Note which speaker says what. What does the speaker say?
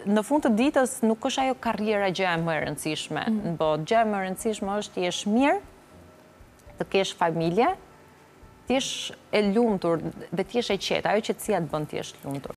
Speaker 1: në fund të ditës nuk është ajo karriera gjëja më e rëndësishme në botë. Gjëja më e rëndësishme është të jesh mirë, të kesh familje, të jesh e lumtur dhe të jesh e qetë. Ajo qetësia të bën të jesh lumtur.